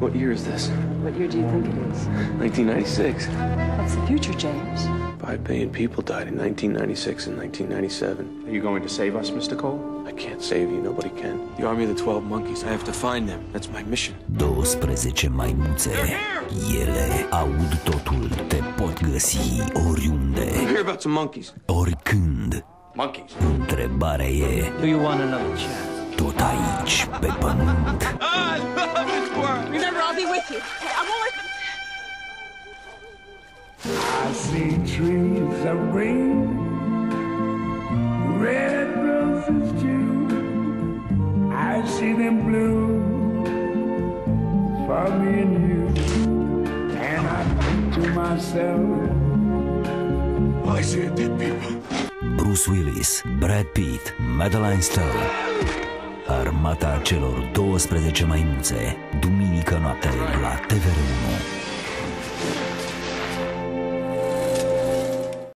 What year is this? What year do you think it is? 1996. That's the future, James. 5 billion people died in 1996 and 1997. Are you going to save us, Mr. Cole? I can't save you. Nobody can. The Army of the 12 Monkeys. I have to find them. That's my mission. 12 maimuțe. Ele aud totul. Te pot găsi oriunde. You hear about some monkeys? Oricând. Monkeys. Întrebarea e: do you want another chance? Tot aici, pe pământ. I love this world. Remember, I'll be with you. I won't. I see trees of green, red roses too. I see them blue for me and you. And I think to myself, I see dead people. Bruce Willis, Brad Pitt, Madeline Stowe. Armata celor 12 maimuțe. Duminică noapte la TVR1.